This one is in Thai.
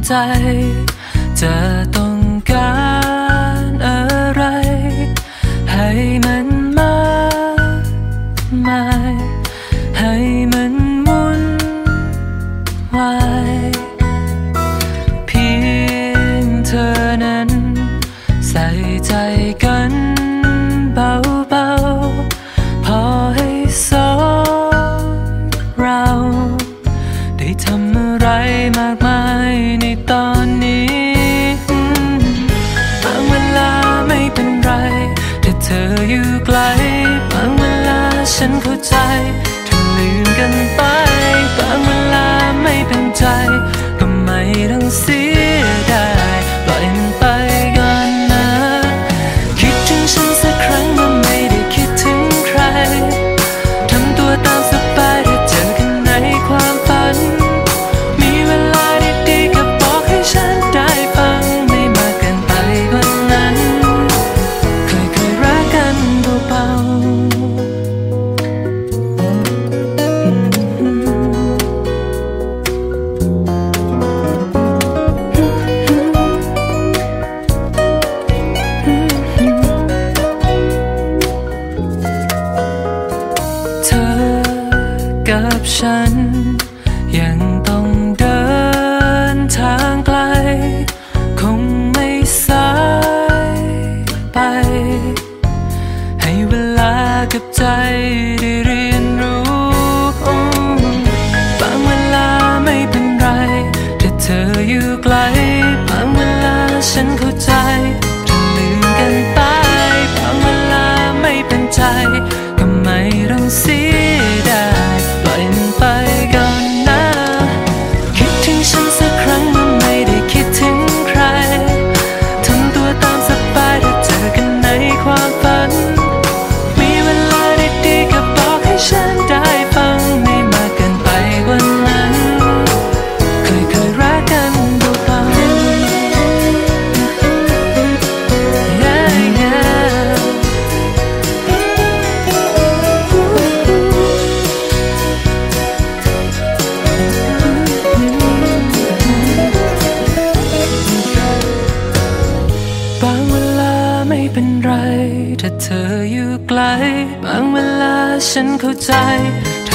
ใจจะต้องการอะไรให้มันมากมายให้มันวุ่นวายเพียงเธอนั้นใส่ใจกันเบาๆพอให้สองเราได้ทำอะไรมากมายในตอนนี้บางเวลาไม่เป็นไรแต่เธออยู่ไกลบางเวลาฉันเข้าใจถ้าลืมกันไปบางเวลาไม่เป็นใจก็ไม่ต้องเสียดายปล่อยมันไปก่อนนะคิดถึงฉันสักครั้งมันไม่ได้คิดถึงใครทำตัวตามสบายได้เจอกันในความฝันมีเวลาดีๆก็บอกให้ฉันได้ฟังไม่มากเกินไปกว่านั้นเคยรักกันเบาๆเธอกับฉันยังต้องเดินทางไกลคงไม่สายไปให้เวลากับใจได้เรียนรู้บางเวลาไม่เป็นไรถ้าเธออยู่ไกลบางเวลาฉันเข้าใจถ้าลืมกันไปบางเวลาไม่เป็นใจก็ไม่ต้องเสียดายปล่อยมันไปก่อนนะคิดถึงฉันสักครั้งมันไม่ได้คิดถึงใครทำตัวตามสบายถ้าเจอกันในความฝันมีเวลาดีๆก็บอกให้ฉันได้ฟังไม่มากเกินไปกว่านั้นเคยรักกันเบาๆ yeah, yeah.บางเวลาไม่เป็นไรถ้าเธออยู่ไกลบางเวลาฉันเข้าใจถ้